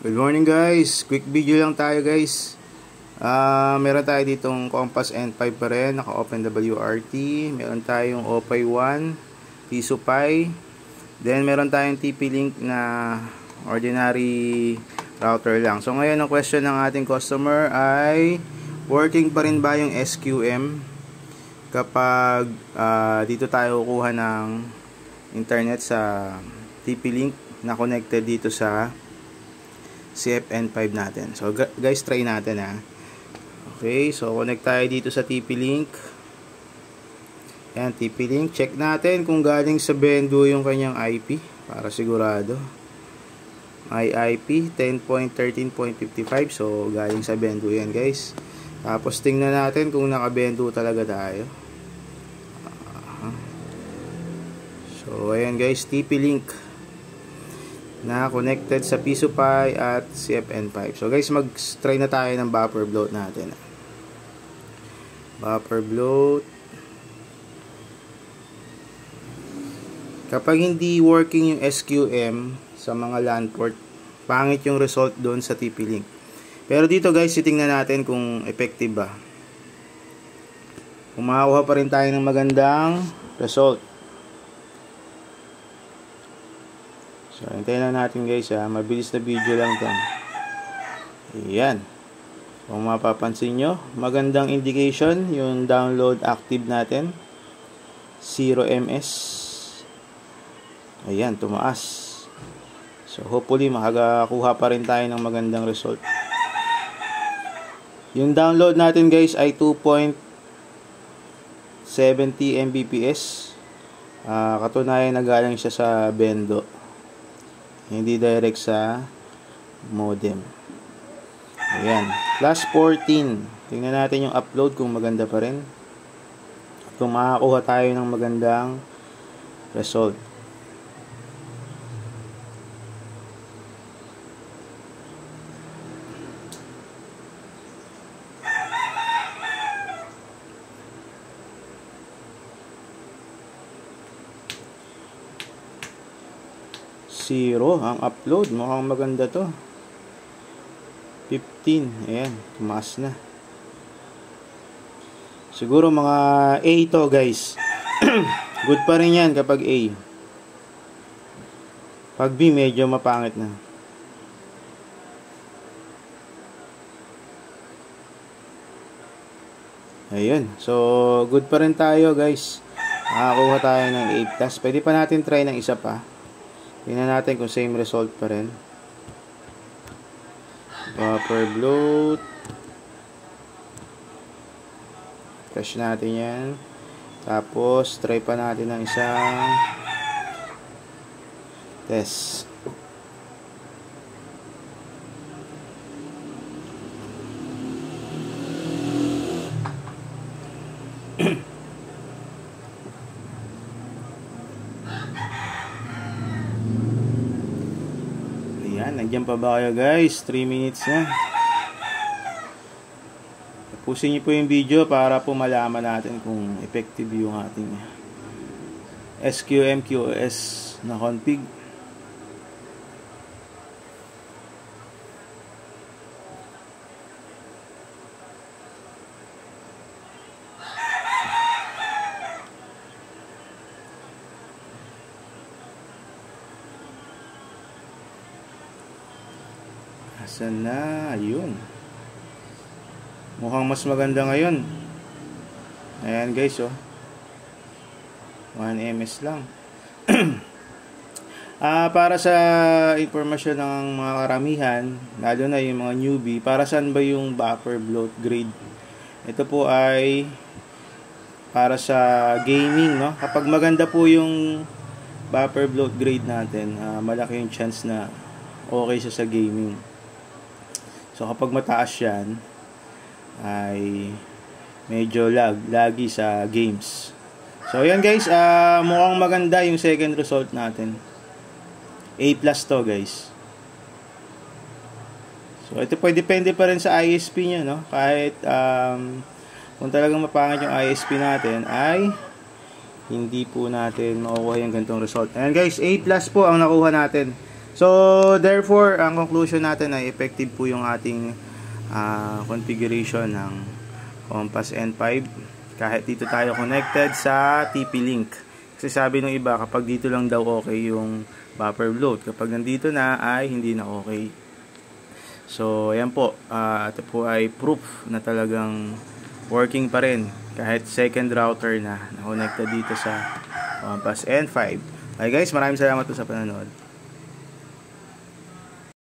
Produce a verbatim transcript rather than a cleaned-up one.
Good morning guys, quick video lang tayo guys. uh, Meron tayo ditong Compass N five pa rin, naka Open W R T. Meron tayong O P I one, PisoPi. Then meron tayong T P-Link na ordinary router lang. So ngayon ang question ng ating customer ay working pa rin ba yung S Q M kapag uh, dito tayo kukuha ng internet sa T P-Link na connected dito sa C F N five natin. So guys, try natin ha. Okay, so connect tayo dito sa T P-Link. Yan, T P-Link. Check natin kung galing sa Bendo yung kanyang I P para sigurado. May I P ten dot thirteen dot fifty-five. So galing sa Bendo yan guys. Tapos tingnan natin kung naka-Bendo talaga tayo. Uh, so ayan guys, T P-Link na connected sa PisoPi at C F N five. So guys, mag-try na tayo ng buffer bloat natin. Buffer bloat. Kapag hindi working yung S Q M sa mga LAN port, pangit yung result doon sa T P-Link. Pero dito guys, titingnan natin kung effective ba. Kung makakuha pa rin tayo ng magandang result. So, hintayin lang natin guys ha. Mabilis na video lang ito. Ayan. Kung mapapansin nyo, magandang indication yung download active natin. zero M S. Ayan, tumaas. So, hopefully makakakuha pa rin tayo ng magandang result. Yung download natin guys ay two point seven zero megabits. Uh, katunayan na galing siya sa Bendo. Hindi direct sa modem. Ayan. Plus fourteen. Tingnan natin yung upload kung maganda pa rin. Kung makakuha tayo ng magandang result. Zero ang upload. Mukhang maganda to. fifteen. Ayan. Tumaas na. Siguro mga A to guys. Good pa rin yan kapag A. Pag B medyo mapangit na. Ayun. So good pa rin tayo guys. Makakuha tayo ng A plus. Pwede pa natin try ng isa pa. Tingnan natin kung same result pa rin. Buffer bloat. Cache natin yan. Tapos, try pa natin ng isang test. Nandiyan pa ba kayo guys? three minutes na. Tapusin niyo po yung video para po malaman natin kung effective yung ating S Q M Q o S na config. Asan na? Ayun. Mukhang mas maganda ngayon. Ayan guys oh. one M S lang. Ah, para sa informasyon ng mga karamihan, lalo na yung mga newbie, para saan ba yung buffer bloat grade? Ito po ay para sa gaming, no? Kapag maganda po yung buffer bloat grade natin, uh, malaki yung chance na okay siya sa gaming. So kapag mataas yan ay medyo lag, lagi sa games. So ayan guys, uh, mukhang maganda yung second result natin. A plus to guys. So ito po depende pa rin sa I S P nya, no? Kahit um, kung talagang mapangit yung I S P natin ay hindi po natin makukuha yung ganitong result. Ayan guys, A plus po ang nakuha natin So, therefore, ang conclusion natin ay effective po yung ating uh, configuration ng Compass N five. Kahit dito tayo connected sa T P-Link. Kasi sabi ng iba, kapag dito lang daw okay yung buffer load. Kapag nandito na, ay hindi na okay. So, ayan po. Uh, ito po ay proof na talagang working pa rin. Kahit second router na na-connected dito sa Compass N five. Okay guys, maraming salamat po sa panonood.